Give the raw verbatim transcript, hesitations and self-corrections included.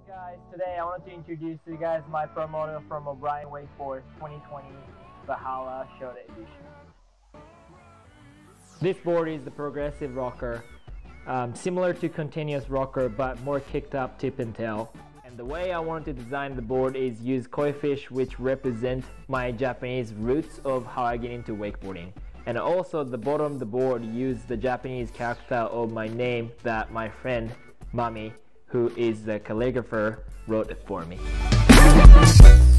Guys, today I wanted to introduce you guys my pro model from O'Brien Wakeboard twenty twenty Valhalla Shota edition. This board is the progressive rocker, um, similar to continuous rocker but more kicked up tip and tail. And the way I wanted to design the board is use koi fish which represent my Japanese roots of how I get into wakeboarding. And also the bottom of the board use the Japanese character of my name that my friend Mami, who is the calligrapher, wrote it for me.